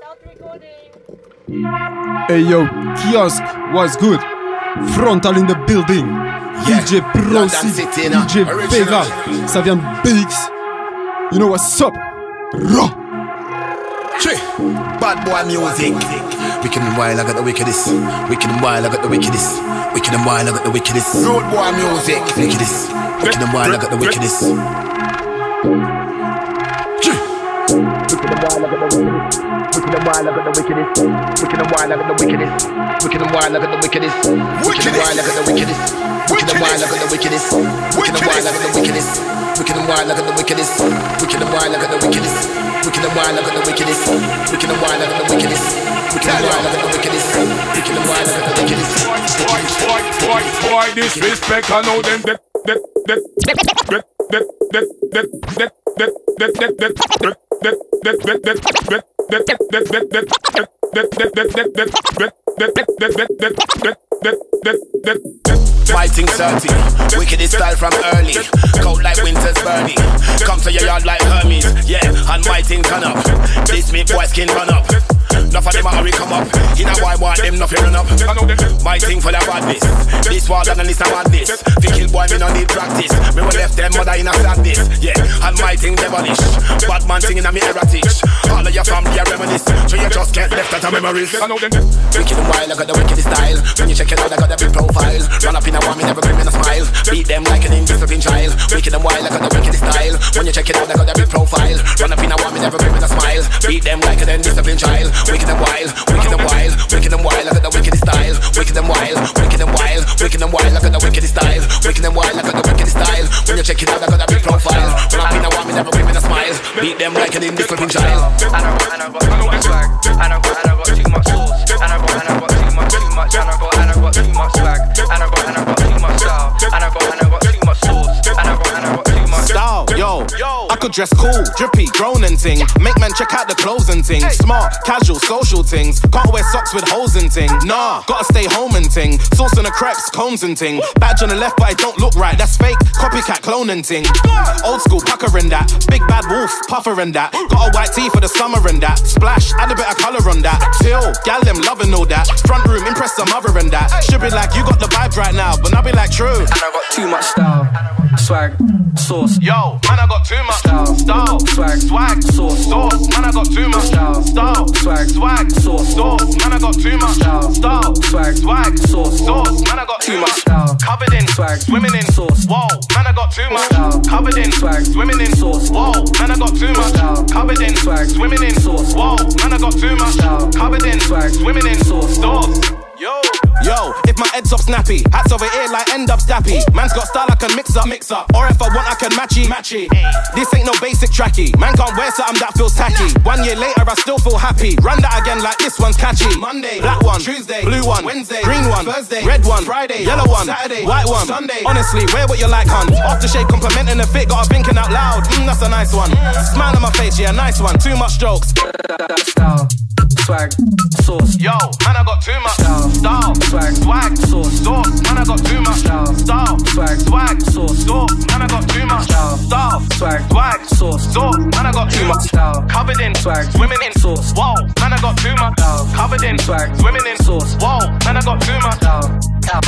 Hey yo, Kiosk was good. Frontal in the building. Yeah. DJ Procy, DJ Vega. Ça vient de BX. You know what's up? Raw. Bad boy music. Wicked and wild, I got the wickedest. Wicked and wild, I got the wickedest. Wicked and wild, I got the wickedest. Road boy music. Wickedest. Wicked and wild, I got the wickedest. Wicked and wild, I got the wickedest. Wicked and wild, I got the wickedest. Wicked and wild, I got the wickedest. Wicked and wild, I got the wickedest. Wicked and wild, I got the wickedest. Wicked and wild, I got the wickedest. Wicked and wild, I got the wickedest. Wicked and wild, I got the wickedest. Wicked and wild, I got the wickedest. Wicked and wild, I got the wickedest. Wicked and wild, I got the wickedest. Wicked and wild, I got the wickedest. Boy, disrespect, I know them Fighting 30, wickedest style from early. Cold like winter's burning. Come to your yard like Hermes, yeah, and my thing turn up. This me boy skin run up. Enough of them a hurry come up. In a why want them nothing run up. My thing full of badness. This war done and this a madness. Fi kill boy me no need practice. Me will left them mother in a sadness, yeah, and my thing devilish. Bad man thing in a me heritage. All of your family are reminisce, so you just get left out of memories. Wicked and wild, I got the wickedest style. When you check it out, I got the big profile. Run up in a one, me never grin in a smile. Beat them like an indisciplined child. Wicked and wild, I got the wickedest style. When you check it out, I got the big profile. Run up in a one, me never grin in a smile. Beat them like an indisciplined child. Wicked and wild, wicked and wild, wicked and wild, I got the wickedest style. Wicked and wild, wicked and wild, wicked and wild, I got the wickedest style. Wicked and wild, I got the wickedest style. When you check it out, I got the big profile. Run up in a one, me never grin in a smile. Beat them like an indisciplined child. And I got too much swag. And I got too much sauce. And I got too much. And I got too much swag. And I got too much style. And I got too much sauce. And I got too much style. Yo, I could dress cool, drippy, grown and ting. Make man check out the clothes and ting. Smart, casual, social things. Can't wear socks with holes and ting. Nah, gotta stay home and ting. Sauce on the crepes, cones and ting. Badge on the left, but it don't look right. That's fake, copycat, clone and ting. Old school, pucker and that. Big bad wolf, puffer and that. Got a white tee for the summer and that. Splash, add a bit of colour on that. Till, gal them loving all that. Front room, impress the mother and that. Should be like, you got the vibes right now, but I be like, true. And I got too much style, swag, sauce. Yo, man, I got too much style, swag, sauce. Man, I got too much style, swag, sauce. Man, I got too much style, swag, sauce. Man, I got too much style, covered in swag, swimming in sauce. Whoa, man, I got too much style, covered in swag, swimming in sauce. Whoa, man, I got too much style, covered in swag, swimming in sauce. Whoa, man, I got too much style, covered in swag, swimming in sauce. Yo, if my head's up snappy, hats over here like end up dappy. Man's got style I can mix up, or if I want I can match it. This ain't no basic tracky. Man can't wear something that feels tacky. 1 year later I still feel happy. Run that again like this one's catchy. Monday, black one, Tuesday, blue one, Wednesday, green one, Thursday, red one, Friday, yellow one, Saturday, white one, Sunday. Honestly, wear what you like, hun. Aftershave complimenting the fit, got her thinking out loud. That's a nice one. Smile on my face, yeah, nice one. Too much jokes. Style, swag, sauce. Yo, man, I got too much style, swag, sauce. Man, I got too much style, swag, sauce. Man, I got too much style, swag, sauce. Man, I got too much style, covered in swag, swimming in sauce. Whoa, man, I got too much style, covered in swag, swimming in sauce. Whoa, man, I got too much style.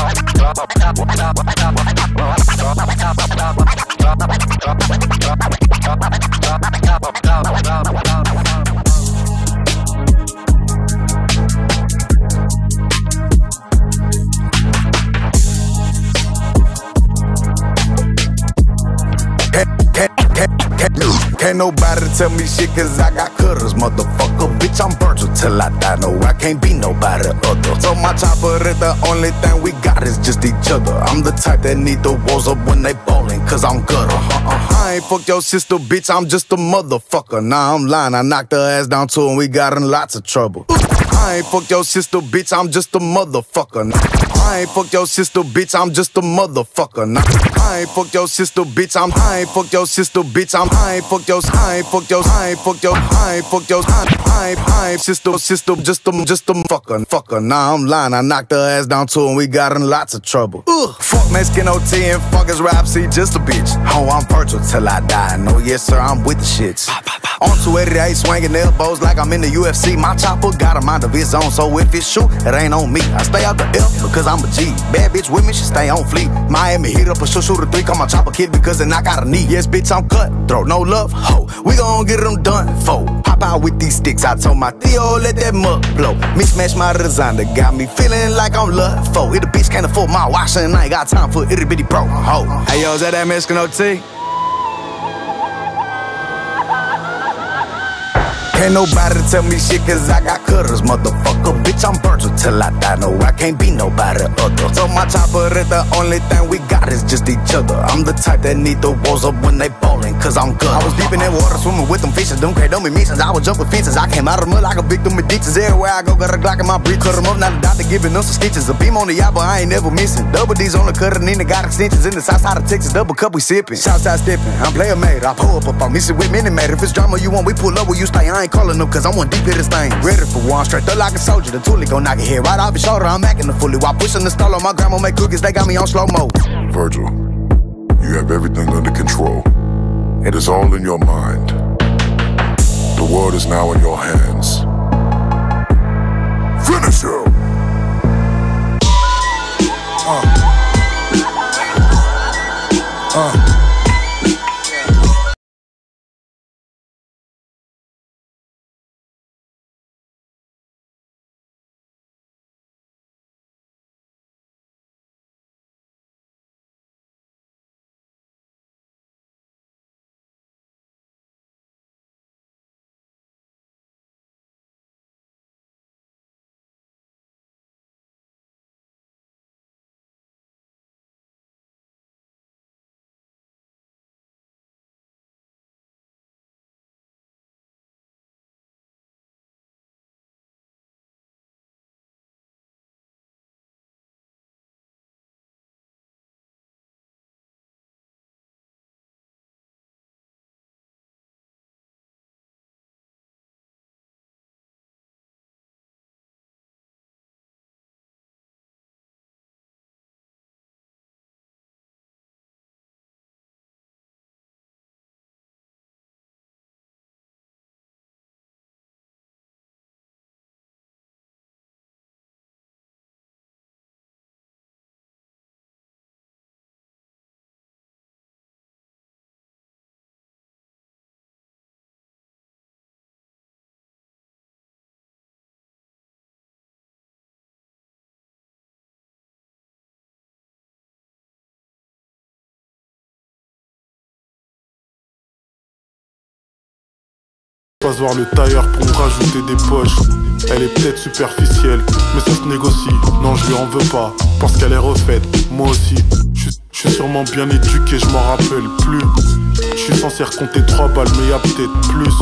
Can't nobody tell me shit cause I got cutters, motherfucker. Bitch, I'm Virgil till I die. No, I can't be nobody other. So my chopper is the only thing we got is just each other. I'm the type that need the walls up when they ballin' cause I'm gutter. I ain't fucked your sister, bitch, I'm just a motherfucker. Nah, I'm lying, I knocked her ass down too and we got in lots of trouble. I ain't fuck your sister, bitch, I'm just a motherfucker. I ain't fuck your sister, bitch, I'm just a motherfucker. I ain't fuck your sister, bitch, I ain't fuck your sister, bitch, I ain't fuck your sister, just a fucker. Nah, I'm lying, I knocked her ass down too and we got in lots of trouble. Fuck Mexican OT and fuck his rap, see, just a bitch. Oh, I'm virtual till I die. No, yes sir, I'm with the shits. On 288, swinging elbows like I'm in the UFC. My chopper got a mind of its own, so if it's shoot, it ain't on me. I stay out the F because I'm a G. Bad bitch with me, she stay on fleek. Miami heat up a shoot a 3, call my chopper kid because then I got a knee. Yes, bitch, I'm cut, throw no love, ho. We gon' get them done, fo. Pop out with these sticks, I told my Theo, let that mug blow. Mismatch my designer, got me feeling like I'm love, fo. If the bitch can't afford my washer and I ain't got time for itty bitty bro, ho. Hey yo, is that Mexican OT? Can't nobody tell me shit cause I got cutters, motherfucker. Bitch, I'm Virgil till I die, no, I can't be nobody other. So my chopper is the only thing we got is just each other. I'm the type that need the walls up when they ballin', cause I'm good. I was deep in that water, swimming with them fishes, them don't me missions. I was jumping fences, I came out of the mud like a victim of ditches. Everywhere I go, got a Glock in my breath. Cut them up, now the doctor giving them some stitches. A beam on the yacht, but I ain't never missing. Double D's on the cutter, Nina got extensions in the south side of Texas. Double cup, we sippin'. Southside steppin', I'm player made. I pull up, I'm missing with Minute Maid. If it's drama you want, we pull up where you stay. I ain't calling them cause I'm one deep in this thing. Ready for war, I'm straight up like a soldier. The toolie gon' knock it here right off his shoulder. I'm acting the fully while pushing the stall on my grandma make cookies. They got me on slow mo. Virgil, you have everything under control. It is all in your mind. The world is now in your hands. Finish him! Passe voir le tailleur pour me rajouter des poches. Elle est peut-être superficielle, mais ça se négocie. Non, je lui en veux pas, parce qu'elle est refaite. Moi aussi, je suis sûrement bien éduqué, je m'en rappelle plus. Je suis censé recompter 3 balles, mais y'a peut-être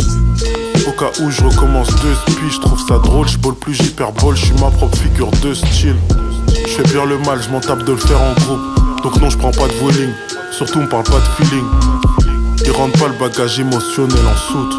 plus. Au cas où je recommence 2 spies, je trouve ça drôle. Je bol plus, j'hyperbole, je suis ma propre figure de style. Je fais bien le mal, je m'en tape de le faire en groupe. Donc non, je prends pas de voling, surtout on parle pas de feeling. Ils rendent pas le bagage émotionnel en soute.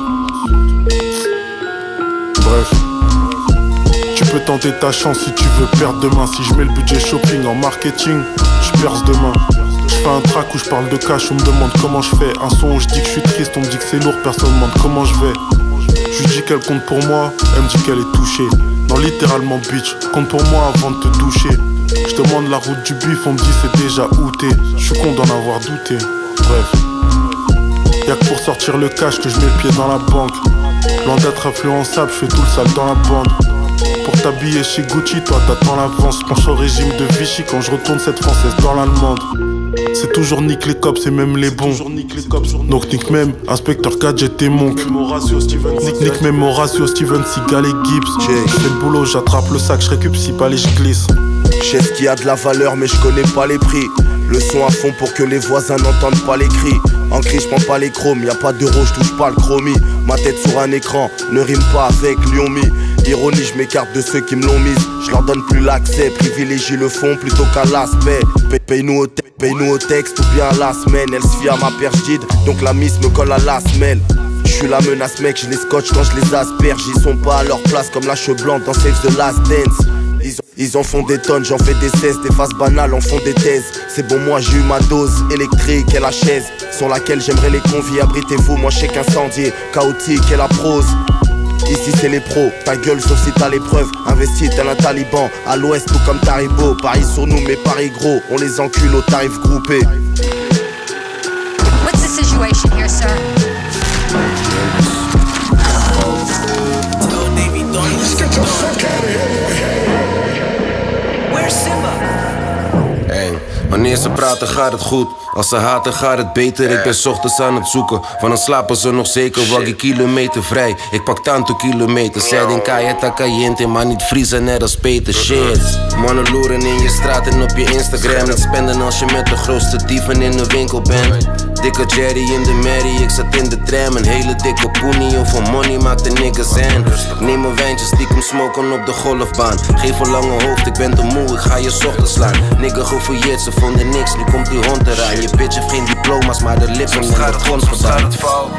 Bref, tu peux tenter ta chance si tu veux perdre demain. Si je mets le budget shopping en marketing, je perce demain. Je fais un track où je parle de cash, on me demande comment je fais. Un son où je dis que je suis triste, on me dit que c'est lourd, personne me demande comment je vais. Je lui dis qu'elle compte pour moi, elle me dit qu'elle est touchée. Non, littéralement bitch, compte pour moi avant de te toucher. Je demande la route du bif, on me dit c'est déjà où t'es. Je suis con d'en avoir douté. Bref, y'a que pour sortir le cash que je mets le pied dans la banque. Loin d'être influençable, je fais tout le sale dans la bande. Pour t'habiller chez Gucci, toi t'attends l'avance. Penche au régime de Vichy quand je retourne cette française dans l'allemande. C'est toujours nique les cops et même les bons. Donc nique même inspecteur Gadget et Monk. Nique même Horatio, Steven Seagal et Gibbs. Je fais le boulot, j'attrape le sac, je récup si pas les je glisse. Chef qui a de la valeur mais je connais pas les prix. Le son à fond pour que les voisins n'entendent pas les cris. En cri je prends pas les chromes, y'a pas d'euro, je touche pas le chromie. Ma tête sur un écran ne rime pas avec Lyomi. Ironie, je m'écarte de ceux qui me l'ont mise. Je leur donne plus l'accès, privilégie le fond plutôt qu'à l'aspect. Paye-nous au texte ou bien à la semaine. Elle se fie à ma pergide, donc la miss me colle à la semelle. Je suis la menace mec, je les scotche quand je les asperge. Ils sont pas à leur place comme la cheveux blanc dans Save the Last Dance. Ils en font des tonnes, j'en fais des 16. Des phases banales en font des thèses. C'est bon, moi j'ai eu ma dose électrique et la chaise sur laquelle j'aimerais les convier. Abritez-vous, moi je sais qu'incendier, chaotique et la prose. Ici c'est les pros, ta gueule sauf si t'as l'épreuve. Investi tel un taliban, à l'ouest tout comme Taribo. Paris sur nous mais Paris gros, on les encule au tarif groupé. What's the situation here, sir? Where's Simba? Hey, wanneer ze praten gaat het goed. Als ze haten gaat het beter. Ik ben 's ochtends aan het zoeken. Van dan slapen ze nog zeker. Waggie kilometer vrij. Ik pak tanto kilometers. Zij denkt Kayeta Caliente, maar niet vriezen net als Peter. Shit. Mannen loeren in je straat en op je Instagram. Niet spenden als je met de grootste dieven in de winkel bent. Dikke Jerry in de merrie, ik zat in de tram. Een hele dikke poenie, over money maakt de niggas en. Ik neem een wijntje, stiekem smoken op de golfbaan. Geef een lange hoofd, ik ben te moe, ik ga je 's ochtends slaan. Nigga gefouilleerd, ze vonden niks, nu komt die hond eraan. Je bitch heeft geen diploma's, maar de lippen in de grond gedaan. Het fout.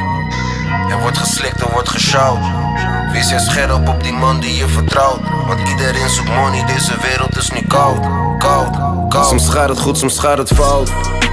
Er wordt geslikt, er wordt gesjouwd. Wees jij scherp op die man die je vertrouwt. Want iedereen zoekt money, deze wereld is nu koud. Koud, koud. Soms gaat het goed, soms gaat het fout.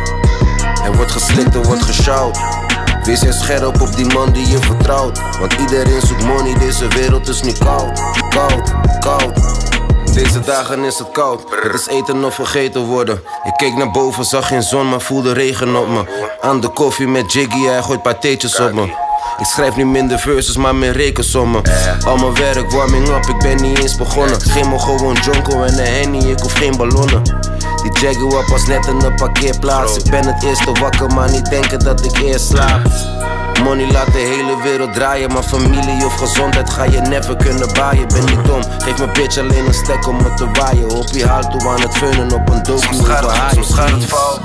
Er wordt geslikt, er wordt gesjouwd. Wees jij scherp op die man die je vertrouwt. Want iedereen zoekt money, deze wereld is nu koud. Koud, koud. Deze dagen is het koud. Het is eten of vergeten worden. Ik keek naar boven, zag geen zon, maar voelde regen op me. Aan de koffie met Jiggy, hij gooit patéetjes op me. Ik schrijf nu minder verses, maar meer rekensommen. Al mijn werk, warming up, ik ben niet eens begonnen. Geen me gewoon jonko en een henny, ik hoef geen ballonnen. Die Jaguar pas net in de parkeerplaats. Ik ben het eerste wakker, maar niet denken dat ik eerst slaap. Money laat de hele wereld draaien, maar familie of gezondheid ga je never kunnen baaien. Ben niet dom, geef mijn bitch alleen een stek om me te waaien. Hoop je haalt toe aan het feunen op een docu over haaien. Soms gaat het fout.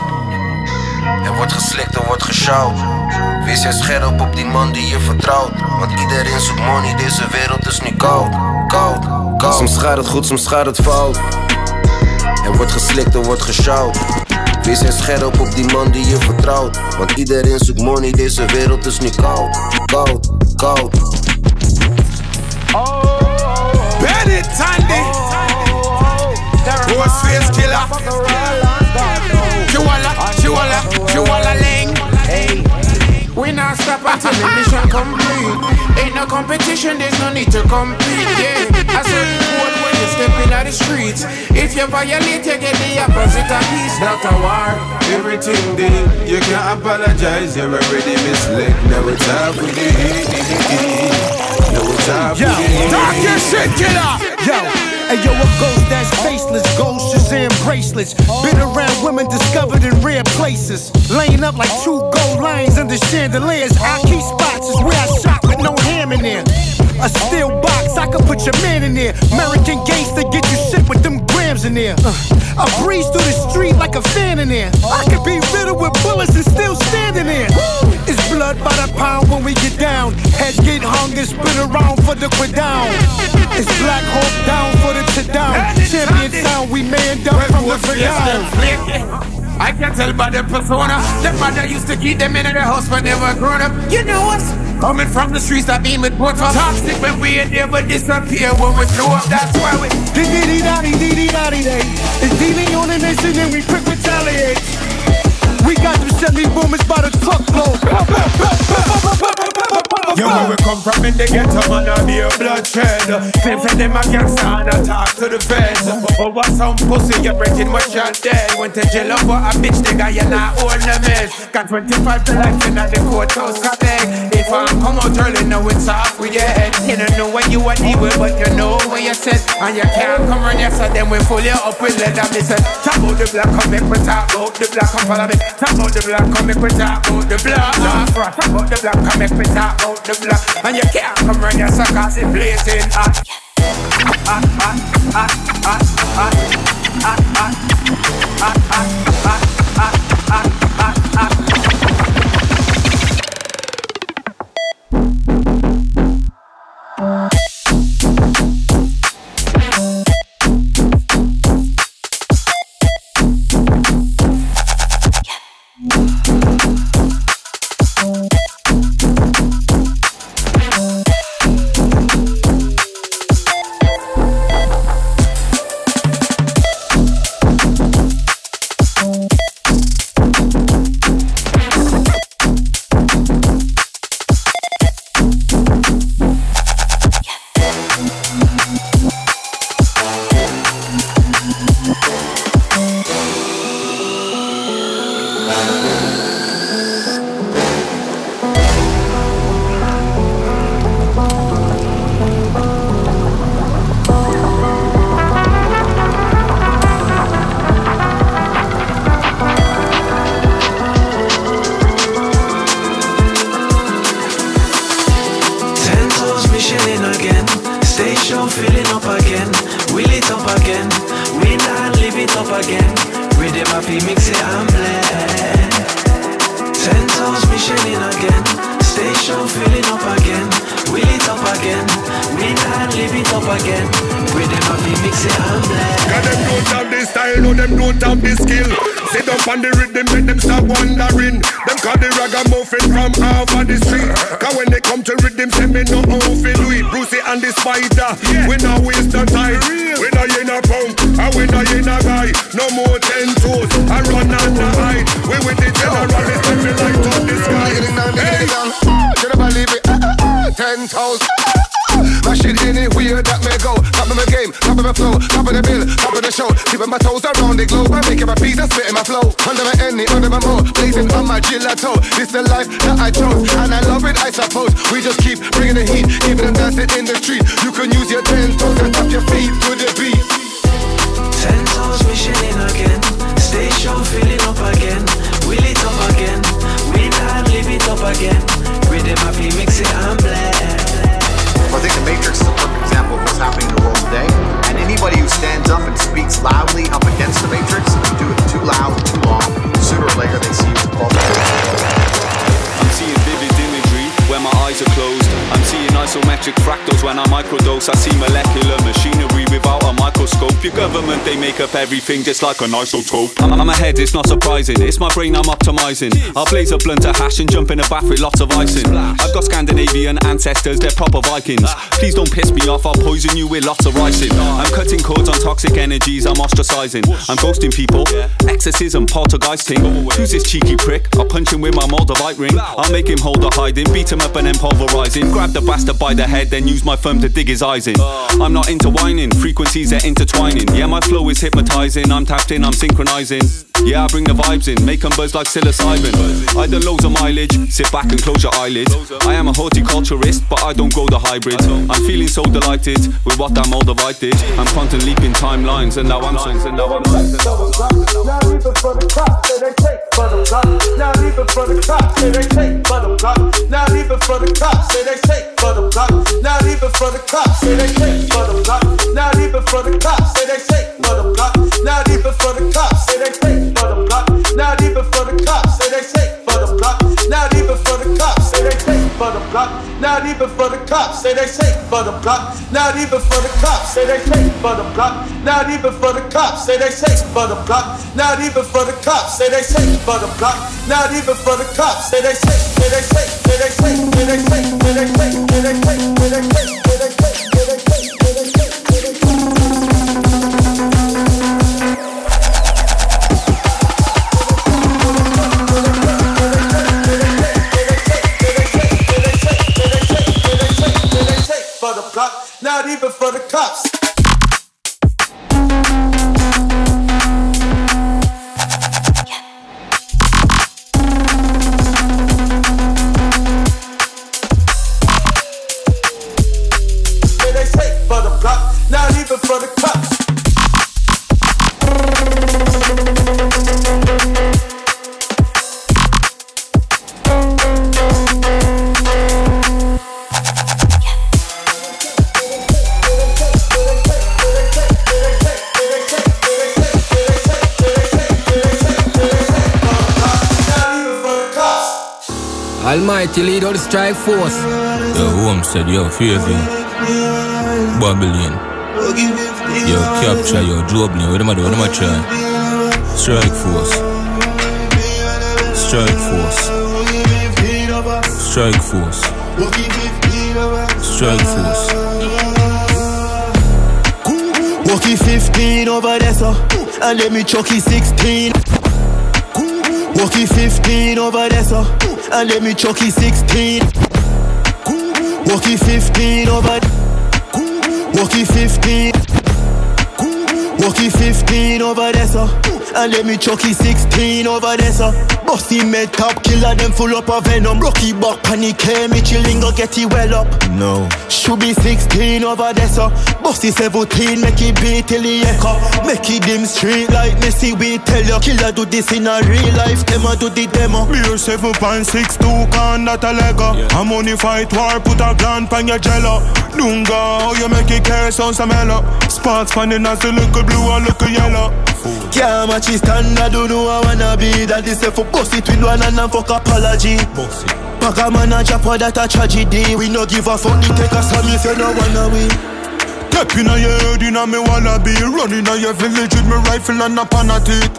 Er wordt geslikt, er wordt gesjouwd. Wees jij scherp op die man die je vertrouwt. Want iedereen zoekt money, deze wereld is nu koud. Koud, koud. Soms gaat het goed, soms gaat het fout. Er wordt geslikt, er wordt gesjouwd. Wees jij scherp op die man die je vertrouwt. Want iedereen zoekt money, deze wereld is nu koud. Koud, koud. Bennett Tandy, Ghostface Killer, Chihuahua Ling. We not stop until the mission complete. Ain't no competition, there's no need to compete, yeah. I said code when you step in the streets. If you violate, you get the opposite of peace. Not a war, everything did. You can't apologize, you're already misled. Now it's time for the heat. Now it's time for the heat. Talk your shit, killer! Yo! Hey yo, a ghost that's faceless, gold Shazam bracelets. Been around women discovered in rare places. Laying up like true gold lines under chandeliers. Our key spots is where I shop with no ham in there. A steel box, I can put your man in there. American gangster, get you shit with them grams in there. I breeze through the street like a fan in there. I could be riddled with bullets and still standing there. It's blood by the pound when we get down. Heads get hung and spin around for the down. It's Black Hawk down for the down. Champion sound, we manned up from the ground. I can tell by the persona. The mother used to keep them in the house when they were grown up. You know us. Coming from the streets that beam with both of toxic when we ain't never disappear when we blow up. That's why we dee-dee-dee-da-dee-dee-dee-da-dee-day. It's DD on the nation and we quick retaliate. We got them semi-boomers by the truckload. Yo, where we come from in the ghetto, man, I be a bloodshed. Claim for them a gangster and I talk to the feds. Over some pussy, you're breaking my shot dead. Went to jail over a bitch, the guy, you're not old the mess. Got 25 to life in the courthouse, I beg. If I come out early, now it's off with your head. You don't know what you are deal with, but you know what you said. And you can't come run yes, so then we pull you up with leather. Me said, talk about the black, come make me talk about the black, come follow me. Talk about the black, come make me talk about the black. Talk about the black, come make me talk about the black. And you can't come run your suckers in blazing hot. Station filling up again, wheel it up again. We not live it up again. Rhythm happy, mix it and blend. 10 toes Michelin again. Station filling up again, wheel it up again. We not live it up again. Rhythm happy, mix it and blend. Cause them don't have the style, no them don't have the skill. Sit up on the rhythm, make them start wondering. Them call the ragamuffin from half of the street. Cause when they come to rhythm, say me no how fi do it. Brucey and the Spider, we no waste no time. We no in a punk, and we no in a guy. No more 10 toes, I run on the high. We with the general, it's time we light up the sky. Hey, can I believe it? 10 toes. Mash it anywhere that may go. Top of my game, top of my flow, top of the bill, top of the show. Keeping my toes around the globe. I'm making my peace and spitting my flow. Under my enemy, under my mode, blazing on my gelato. This the life that I chose, and I love it, I suppose. We just keep bringing the heat, keeping them dancing in the street. You can use your 10 toes and tap your feet to the beat. 10 toes Michelin again. Station filling up again. Wheel it up again. We not live it up again. Rhythm happy, mix it and blend. I think the Matrix is a perfect example of what's happening in the world today. And anybody who stands up and speaks loudly up against the Matrix, if you do it too loud, too long, sooner or later they see you as a fault. I'm seeing vivid imagery when my eyes are closed. I'm seeing isometric fractals when I microdose. I see molecular machinery without a microscope. Your government, they make up everything just like an isotope. I'm ahead, it's not surprising. It's my brain I'm optimizing. I'll blaze a blunt of hash and jump in a bath with lots of ice in. I've got Scandinavian ancestors, they're proper Vikings. Please don't piss me off, I'll poison you with lots of ricin. I'm cutting cords on toxic energies, I'm ostracizing. I'm ghosting people, exorcism, poltergeisting. Who's this cheeky prick? I'll punch him with my Moldavite ring. I'll make him hold a hiding, beat him up and then pulverize him. Grab the bastard by the head, then use my thumb to dig his eyes in. I'm not into whining, frequencies are intertwining. Yeah, my flow is hypnotizing, I'm tapped in, I'm synchronizing. Yeah, I bring the vibes in, make them buzz like psilocybin. I done loads of mileage, sit back and close your eyelids. I am a horticulturist, but I don't grow the hybrids. I'm feeling so delighted with what that Moldavite did. I'm quantum leaping timelines, and now I'm songs, and now I'm songs. Now even for the cops, say they take for the block. Now even for the cops, say they take for the block. Now even for the cops, say they take for the block. Now even for the cops, say they take for the block. Now even for the cops, say they take for the block. Now even for the cops, say they take for the block. Now even for the cops, say they take for the block. Now even for the cops, say they take for the block. Now even for the cops, say they take for the block. Now even for the cops, say they take for the block. Now even for the cops, say they take for the block. Now even for the cops, say they take for the block. Now even for the cops, say they take, say they take, say they take, say they take, say they take, say they take, say they take, say they take, say they take, say they take, say they take. Not even for the cops. They take for the block. Not even for the cops. Almighty lead all the strike force. Yo, Home said, yo, Favy, Babylon, yo, Capture, yo, Jobney, what am I doing? What am I trying? Strike force. Strike force. Strike force. Strike force. Walkie 15 over there, so, and let me chucky 16. Walkie 15 over there, so, and let me chucky 16. Walkie 15 over. Walkie 15. Walkie 15 over there, so. And let me chucky 16 over there, so. Bossy made top killer, them full up of venom. Rocky buck, panic, me chilling, go get it well up. No. Should be 16 over there, so. Bossy 17, make it beat till the echo. Make it dim street like Messi, we tell you. Killer do this in a real life, them a do the demo. Beer 7.62, can that a Lego. I'm only fight war, put a gland pan your jello. Dunga, how you make it care, sound some mellow. Spots fanning as a look blue or look yellow. Can't match his standard, don't know I wanna be. That is for bossy twin one and a fuck apology. Pack a man a drop for that a tragedy. We no give a fuck, the take a some if you no wanna win. Step in a your head, in a me wanna be. Running a your village with me rifle and a panatic.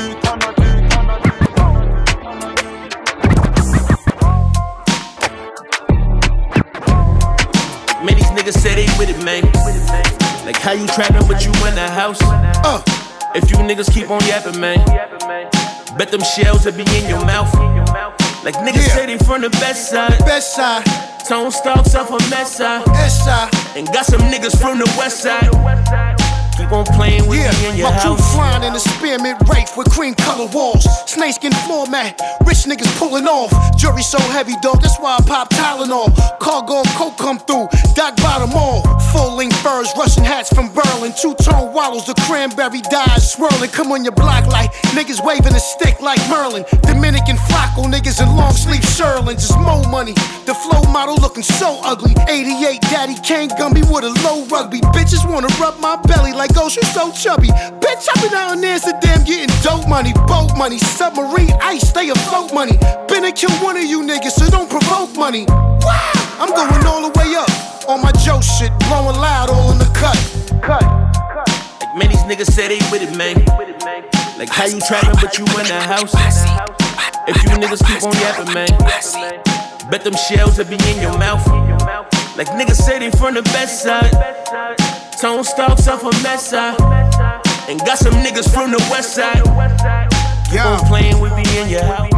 Man, these niggas say they with it, man. Like how you trapping but you in the house? If you niggas keep on yapping, man, bet them shells will be in your mouth. Like niggas say they from the best side. Best side. Tone stalks off a mess side. And got some niggas from the west side. Keep on playing with me in your house. My crew flying in a spearmint Wraith with cream color walls. Snakeskin floor mat, rich niggas pulling off. Jury so heavy, dog, that's why I pop Tylenol. Cargo coke come through, Doc bottom all. Full-length furs, Russian hats from Berlin. Two-tone waddles, the cranberry dyes swirling. Come on your block like niggas waving a stick like Merlin. Dominican Flacco, niggas in long sleeve Sherlin. Just more money, the flow model looking so ugly. 88 Daddy Kane Gumby with a low rugby. Bitches wanna rub my belly like Ghost, you so chubby. Bitch, I be down there, so damn getting dope money. Boat money, submarine ice, stay afloat money. Been to kill one of you niggas, so don't provoke money. Wow, I'm going all the way up. On my Joe shit, blowing loud, all in the cut. Like man, these niggas say they with it, man. Like how you trapping but you in the house? If you niggas keep on yapping, man, bet them shells will be in your mouth. Like niggas say they from the best side. Tone stalks off a mess side. And got some niggas from the west side. Keep on playing with me in your house.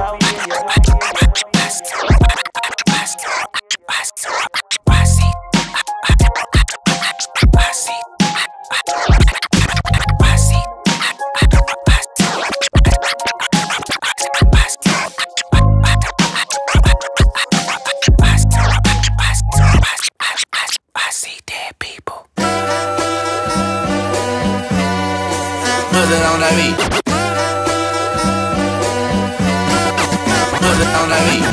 On la vie. On la vie.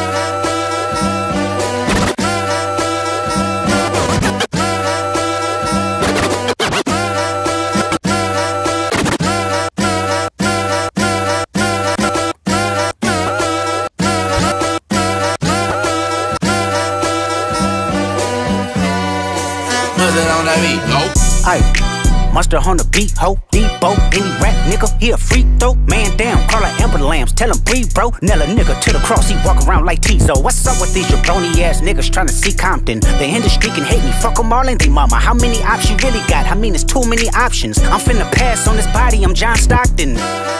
On la vie. Aye. Monster on the beat, ho, Debo, any rap nigga, he a free throw, man down, call her Amber Lambs, tell him breathe, bro, Nella nigga to the cross, he walk around like Tizo. What's up with these jabroni ass niggas trying to see Compton? The industry can hate me, fuck them all and they mama. How many options you really got? I mean, it's too many options. I'm finna pass on this body, I'm John Stockton.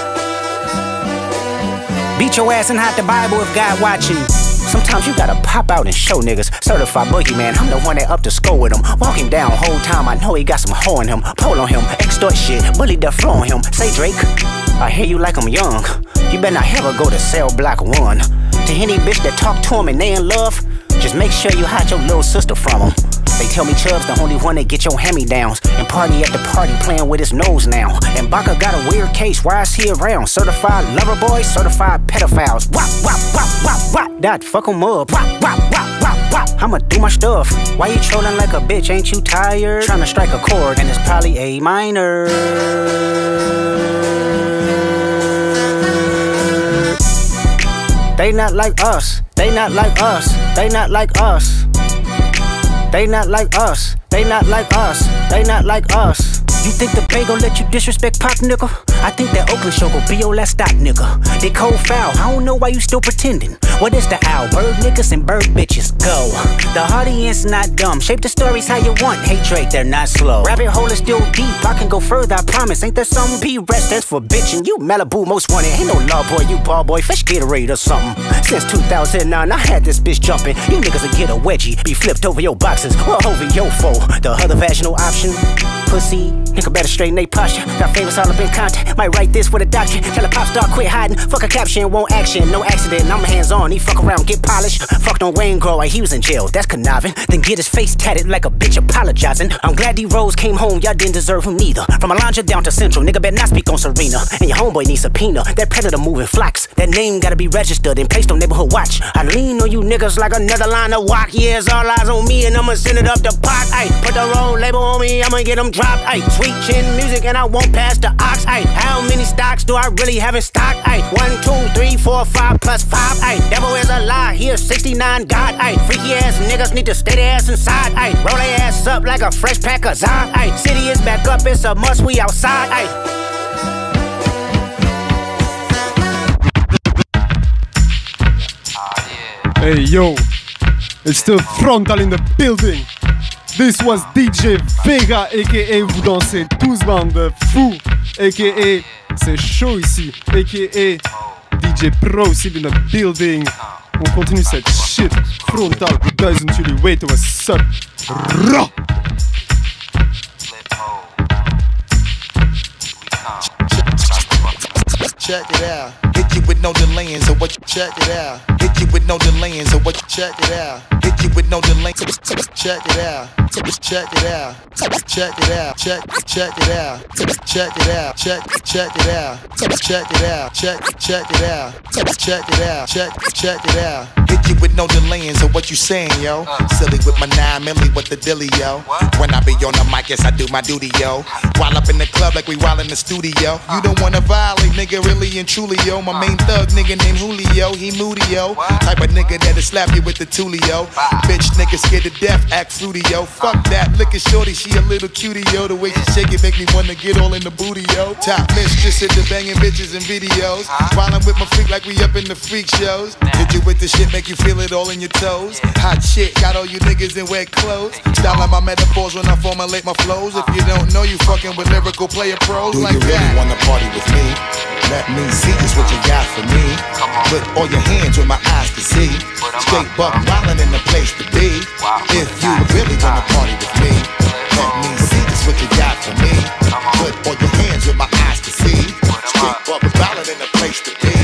Beat your ass and hide the Bible if God watching. Sometimes you gotta pop out and show niggas. Certified boogeyman, I'm the one that up to score with him. Walking down whole time, I know he got some hoe in him. Pole on him, extort shit, bully the flow on him. Say Drake, I hear you like I'm young. You better not ever go to cell block 1. To any bitch that talk to him and they in love, just make sure you hide your little sister from him. They tell me Chubb's the only one that get your hand-me-downs. And party at the party playing with his nose now. And Baka got a weird case, why is he around? Certified lover boys, certified pedophiles. Wop, wop, wop, wop, wop. That fuck him up. Wop, wop, wop, wop, wop. I'ma do my stuff. Why you trolling like a bitch, ain't you tired? Trying to strike a chord and it's probably A minor. They not like us. They not like us. They not like us. They not like us, they not like us, they not like us. You think the Bay gon' let you disrespect Pop, nigga? I think that Oakland show gon' be your last stop, nigga. They cold foul, I don't know why you still pretending. What is the owl? Bird niggas and bird bitches, go. The audience not dumb, shape the stories how you want. Hey Drake, they're not slow. Rabbit hole is still deep, I can go further, I promise. Ain't there something P-Rest that's for bitchin'? You Malibu most wanted, ain't no law boy, you ball boy, fish Gatorade or something. Since 2009, I had this bitch jumping. You niggas will get a wedgie, be flipped over your boxes, or over your foe. The other vaginal option, pussy Nigga better straighten they posture. Got famous all up in content. Might write this with a doctrine. Tell a pop star quit hiding. Fuck a caption, won't action. No accident, I'm hands on. He fuck around, get polished. Fucked on Wayne Grow like he was in jail. That's conniving. Then get his face tatted like a bitch apologizing. I'm glad D-Rose came home, y'all didn't deserve him neither. From Alondra down to Central, nigga better not speak on Serena. And your homeboy needs subpoena. That predator moving flocks. That name gotta be registered and placed on neighborhood watch. I lean on you niggas like another line of walk. Yeah, it's all eyes on me and I'ma send it up the pot. Ay, put the road label on me, I'ma get them dropped. Ay, sweet chin music and I won't pass the ox. Ay, how many stocks do I really have in stock? Ay, 1, 2, 3, 4, 5 plus 5. Ay, devil is a lie, here's 69 God. Ay, freaky ass niggas need to stay their ass inside. Ay, roll their ass up like a fresh pack of Zod. Ay, city is back up, it's a must, we outside. Ay. Hey yo, it's still Frontal in the building. This was DJ Vega, a.k.a. vous dansez tous bande fou, a.k.a. c'est chaud ici, a.k.a. DJ Pro aussi in the building. On continue cette shit. Frontal doesn't really wait to what's up. Raw. Check it out. Hit you with no delaying, so what you check it out. Hit you with no delaying, so what you check it out. Hit you with no delay. Check it out. Check it out. Check it out. Check it out. Check it out. Check it out. Check it out. Check it out. Check it out. Check it out. Hit you with no delaying, so what you saying, yo? Silly with my 9 milli with the dilly, yo. When I be on the mic, yes I do my duty, yo. While up in the club like we while in the studio. You don't wanna violate, nigga, really and truly, yo. My main thug nigga named Julio, he moody, yo. Type of nigga that'll slap you with the tulio. Bitch nigga scared to death, act fruity, yo. Fuck that, look at shorty, she a little cutie, yo. The way she shake it make me wanna get all in the booty, yo. Top mistress into banging bitches and videos. While I'm with my freak like we up in the freak shows. Hit you with the shit, make you feel it all in your toes. Hot shit, got all you niggas in wet clothes. Style like my metaphors when I formulate my flows. If you don't know, you fucking with lyrical player pros like that. Do you really wanna party with me? Let me see just what you got for me. Put all your hands where my eyes can see. Straight buck wildin' in the place to be. If you really wanna party with me, let me see just what you got for me. Put all your hands where my eyes can see. Straight buck wildin' in the place to be.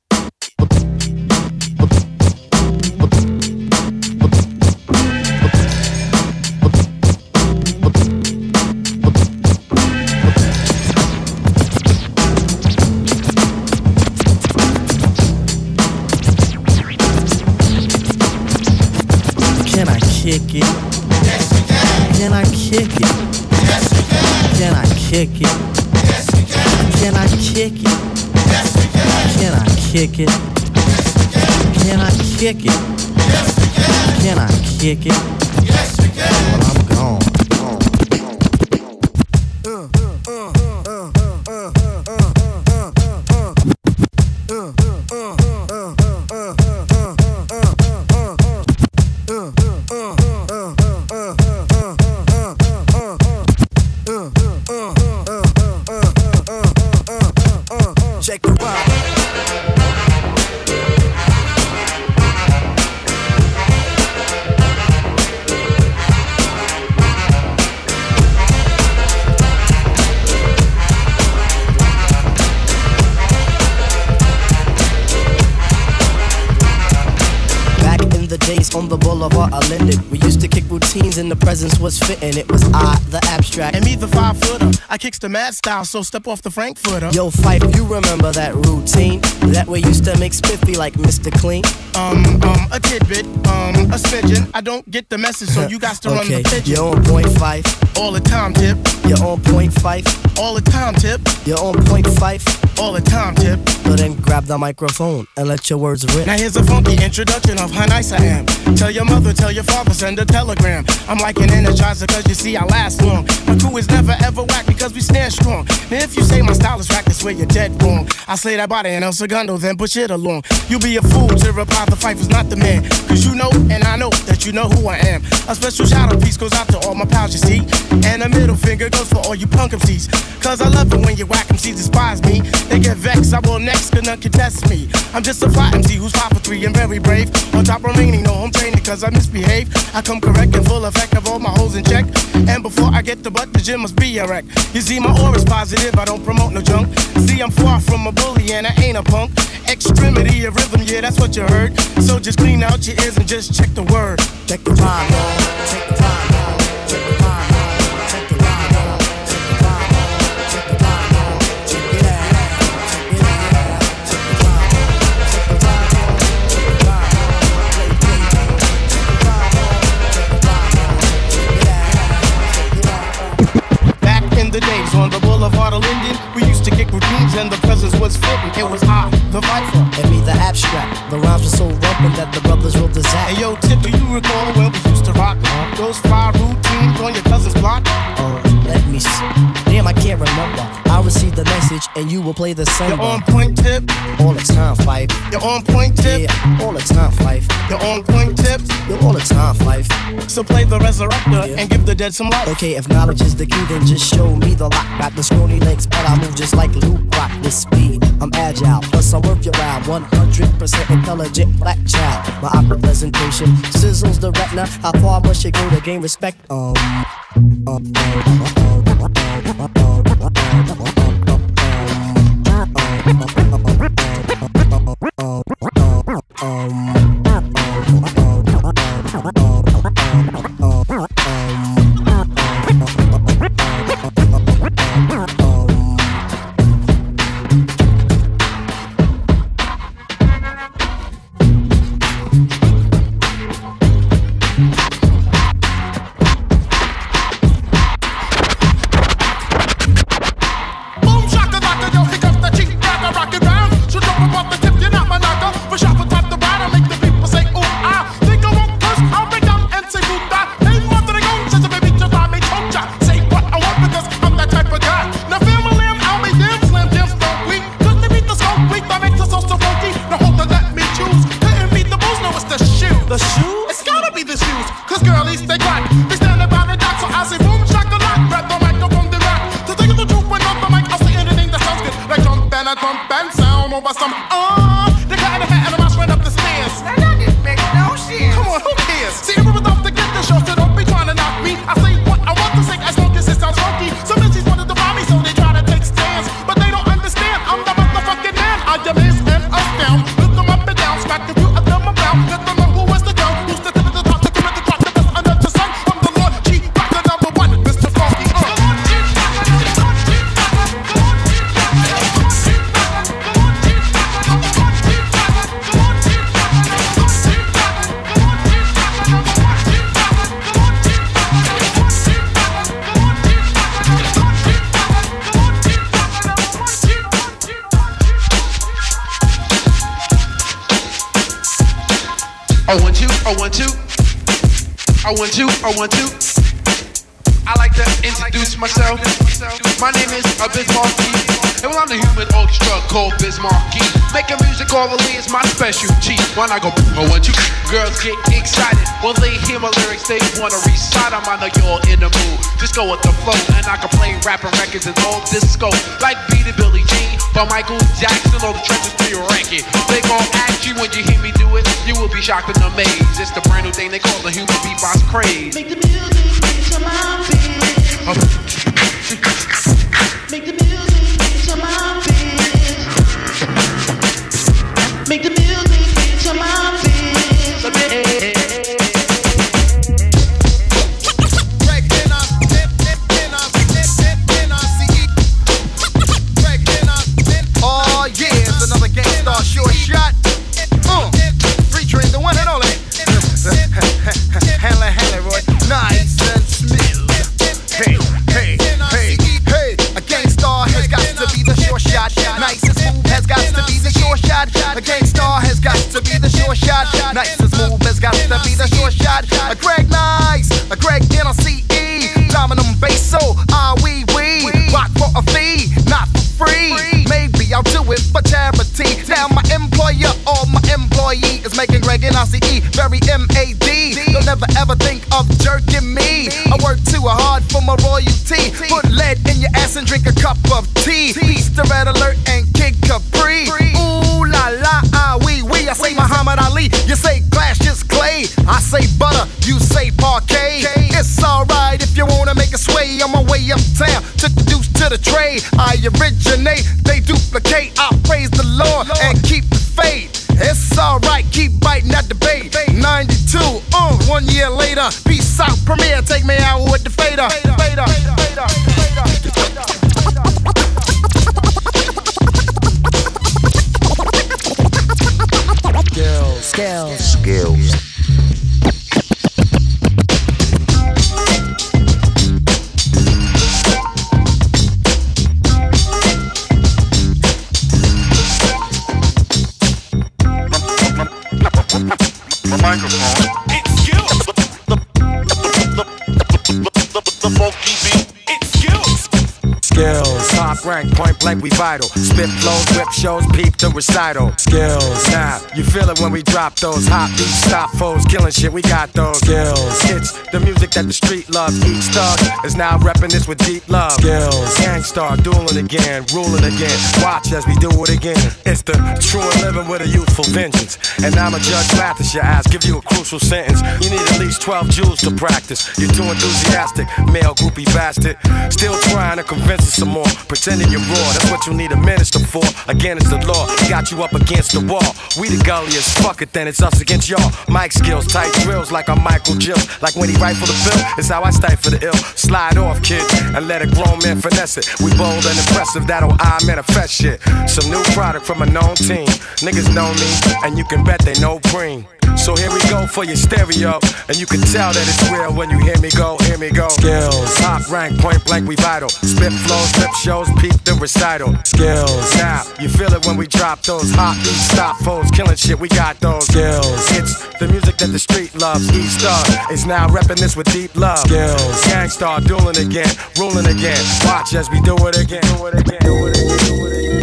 Kick it? Yes, you can. Can I kick it? Yes, you can. Can I kick it? Yes, you can. Can I kick it? Yes, you can. Can I kick it? Yes, you can. Can I kick it? Yes, you can. Can I kick it? Yes, you can. Well, I'm gone. Check the vibe. Days on the boulevard I lended. We used to kick routines and the presence was fitting. It was I, the abstract, and me, the 5-footer. I kicks the mad style, so step off the Frankfurter. Yo, Fife, you remember that routine? That way used to make spiffy like Mr. Clean. A tidbit, a smidgen. I don't get the message, so you got to run the pigeon. You're on point, Fife. All the time, Tip. You're on point, Fife. All the time, Tip. You're on point, Fife. All the time, Tip. So then grab the microphone and let your words rip. Now here's a funky introduction of how nice I am. Tell your mother, tell your father, send a telegram. I'm like an energizer cause you see I last long. My crew is never ever whack because we stand strong. Now if you say my style is whack, that's where you're dead wrong. I slay that body in El Segundo, then push it along. You be a fool to reply the fight was not the man. Cause you know and I know that you know who I am. A special shout out piece goes out to all my pals you see. And a middle finger goes for all you punk MCs. Cause I love it when you whack MCs despise me. They get vexed, I will next, cause none can test me. I'm just a fly MC who's 5'3" and very brave. On top remaining, no home training cause I misbehave. I come correct and full effect of all my hoes in check. And before I get the but the gym must be a wreck. You see, my aura's positive, I don't promote no junk. See, I'm far from a bully and I ain't a punk. Extremity of rhythm, yeah, that's what you heard. So just clean out your ears and just check the word. Check the rhyme, check the rhyme, check the rhyme, check the rhyme, check the rhyme, check the rhyme, check it out, check it out, check the rhyme, check the rhyme, check the rhyme, play, play, check the rhyme, check the rhyme, check it out, check it out. Back in the days on the boulevard of Linden, we used to kick routines and the presence was fitting. It was I, the Viper, and me, the abstract. The rhymes were so rumpin' that the brothers wrote the Zach. Hey yo, Tip, do you recall when we used to rock those 5 routines on your cousin's block? Let me see. Damn, I can't remember. I received the message and you will play the same. You're on point, Tip. All the time, Fife. You're on point, Tip. Yeah, all the time, Fife. You're on point, Tip. You're all the time, Fife. So play the resurrector and give the dead some life. Okay, if knowledge is the key, then just show me the lock. Got the scrawny legs, but I move just like Luke Rock. With speed, I'm agile, plus I work you out. 100% intelligent black child. My opera presentation sizzles the retina. How far must you go to gain respect? I like to introduce myself. My name is Bismarcky, and well, I'm the human orchestra called Bismarcky. Making music orally is my specialty. When I go 1, 2, girls get excited when they hear my lyrics. They wanna recite them. I know you're in the mood. Just go with the flow, and I can play rapping records and all disco, like Beat It, Billie Jean, by Michael Jackson. All the trenches for your record. They gon' ask you when you hear me do it. You will be shocked and amazed. It's the brand new thing they call the human beatbox craze. Make the music to my beat. Make the music to my beat. Make the music to my beat. Oh yeah, it's another Gangstar short shot. Featuring the one and only Hanley Roy. Nice and smooth. Hey, hey, hey, hey. A Gangstar has got to be the short shot. Nice and smooth has got to be the short shot. A Gangstar has got to be the short shot. Nice and smooth has got to be the short shot. A Greg Nice, a Greg NLCE, Dominum Basso, we rock for a fee, not for free. Maybe I'll do it for charity. Now my employer or my employee is making Greg NLCE very M.A.D. They'll never ever think of jerking me. I work too hard for my royalty. Put lead in your ass and drink a cup of tea. Peace to Red Alert and Kid Capri. Ooh la la, we. I say Muhammad Ali, you say glass just clay. I say butter, you say parquet. It's alright if you wanna make a sway. On my way to the trade. I originate, they duplicate. I praise the Lord and keep the faith. It's alright, keep biting at the bait. 92, 1 year later. Peace out, Premier, take me out with the fader. Skills. My microphone. It's skills. The funky beat. It's skills. Skills, top rank, point blank, we vital. Spit flows, whip shows, peep the recital. Skills, now you feel it when we drop those hot beats, stop foes, killing shit. We got those skills. It's the music that the street loves. Each thug is now repping this with deep love. Skills, gangstar, dueling again, ruling again. Watch as we do it again. It's the true and living with a youthful vengeance. And I'm a judge, laugh at your ass, give you a crucial sentence. You need at least 12 joules to practice. You're too enthusiastic, male groupie bastard. Still trying to convince us some more, pretending you're raw. That's what you need a minister for. Again, it's the law, got you up against the wall. We the gulliest, fuck it, then it's us against y'all. Mic skills, tight drills like I'm Michael Jill. Like when he rifle the bill, it's how I stifle the ill. Slide off, kid, and let a grown man finesse it. We bold and impressive, that'll I manifest shit. Some new product from a known team. Niggas know me, and you can bet they know Preem. So here we go for your stereo, and you can tell that it's real when you hear me go, hear me go. Skills, top rank, point blank, we vital. Spit flows, rip shows, peep the recital. Skills, now you feel it when we drop those hot beats, stop foes, killing shit. We got those skills. It's the music that the street loves. Each thug is now repping this with deep love. Skills, gangstar, dueling again, ruling again. Watch as we do it again. Do it again. Do it again. Do it again.